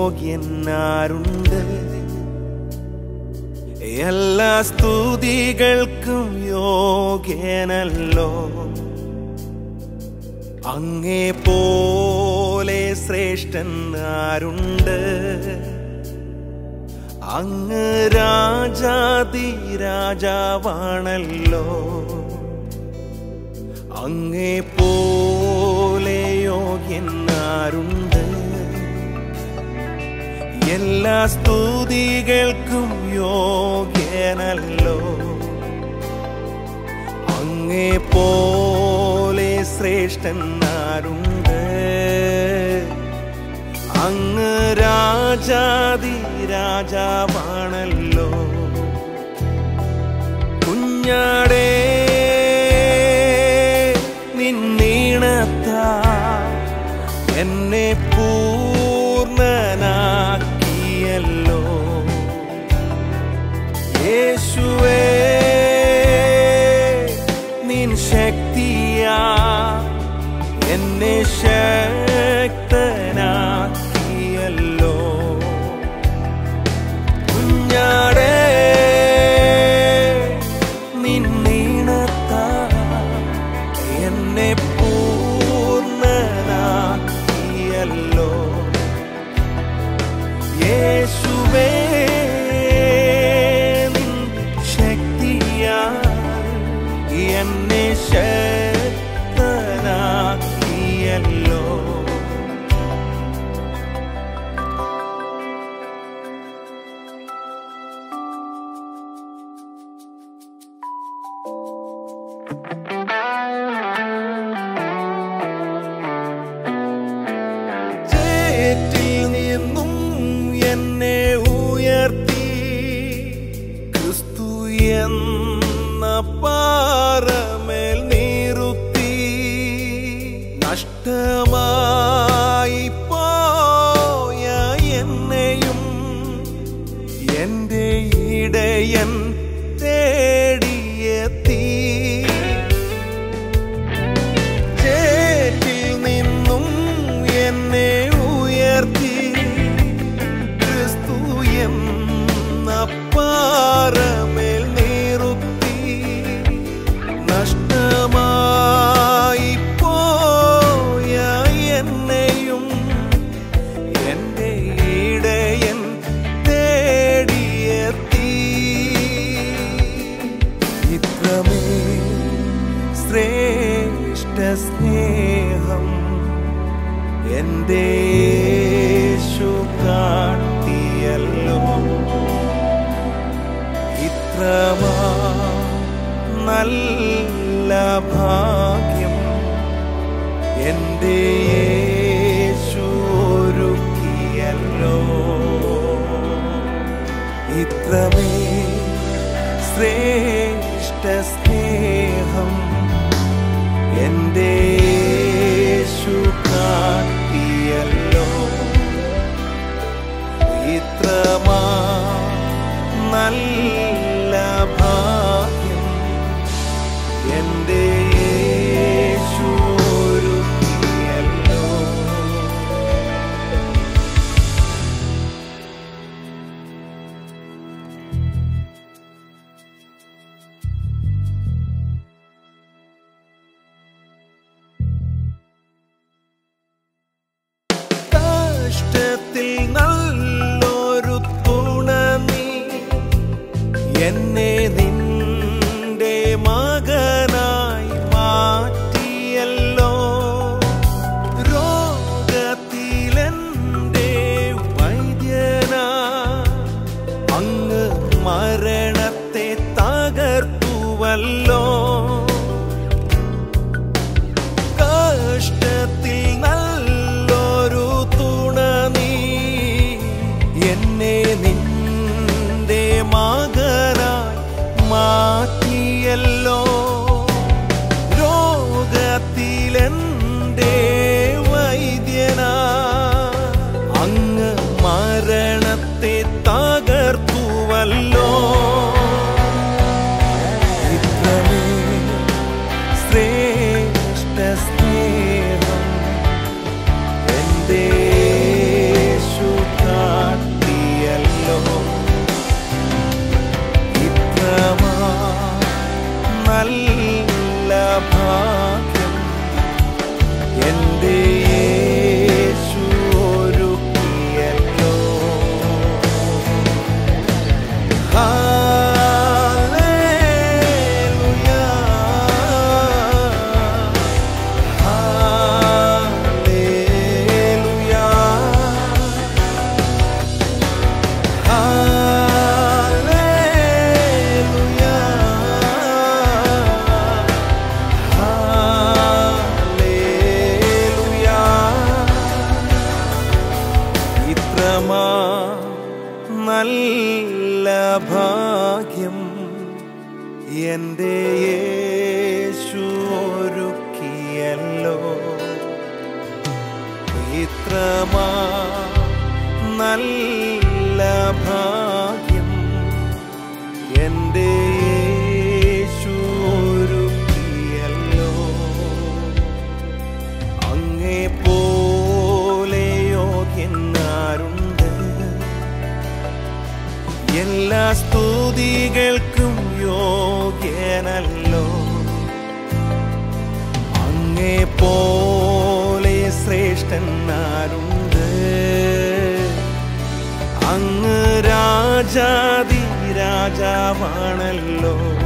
യോഗ്യനാരുണ്ട്? എല്ലാ സ്തുതികൾക്കും യോഗ്യനല്ലോ. അങ്ങേ പോലെ ശ്രേഷ്ഠൻ ആരുണ്ട്? അങ്ങ് രാജാതി രാജാവാണല്ലോ. അങ്ങേ പോലെ യോഗ്യൻ ആരുണ്ട്? എല്ലാ സ്തുതികൾക്കും യോഗ്യനല്ലോ. അങ്ങേ പോലെ ശ്രേഷ്ഠൻ ആരുണ്ട്? അങ്ങ് രാജാതി രാജാവാണല്ലോ. കുഞ്ഞാടേ നിന്നീണത്താ എന്നെ പൂർണ്ണനാക്കിയല്ലോ. യേശുവേ നിൻ ശക്തിയാ എന്നെ ശക്തനാക്കിയല്ലോ. കുഞ്ഞാടേ നിന്നീണത്താ എന്നെ പൂർണ്ണനാക്കിയല്ലോ. യേശുവേ നിൻ ശക്തിയാ എന്നെ ശക്തനാക്കിയല്ലോ. ചേറ്റിൽ നിന്നും എന്നെ ഉയർത്തി ക്രിസ്തു എന്ന പാറമേൽ നിർത്തി. നഷ്ടമായി പോയ എന്നെയും എന്റെ ഇടയൻ തേടിയെത്തി. ചേറ്റിൽ നിന്നും എന്നെ ഉയർത്തി ക്രിസ്തു എന്ന പാറമേൽ നിർത്തി. നഷ്ടമായി പോയ എന്നെയും എന്റെ ഇടയൻ തേടിയെത്തി. ഇത്രമേൽ ശ്രേഷ്ഠ സ്നേഹം എന്റെ യേശു കാട്ടിയല്ലോ. ഇത്രമാ നല്ല ഭാഗ്യം എന്റെ യേശു ഒരുക്കിയല്ലോ. ഇത്രമേൽ ശ്രേഷ്ഠ സ്നേഹം എന്റെ യേശു കാട്ടിയല്ലോ. ഇത്രമാ നല്ല ഭാഗ്യം എന്റെ യേശു ഒരുക്കിയല്ലോ. ഇത്രമാ നല്ല ഭാഗ്യം എൻ്റെ യേശു ഒരുക്കിയല്ലോ. ഇത്രമാ നല്ല ഭാഗ്യം എൻ്റെ യേശു ഒരുക്കിയല്ലോ. അങ്ങേ പോലെ യോഗ്യനാരുണ്ട്? എല്ലാ സ്തുതികൾക്കും യോഗ്യനല്ലോ. അങ്ങേ പോലെ ശ്രേഷ്ഠനാരുണ്ട്? അങ്ങ് രാജാതി രാജാവാണല്ലോ.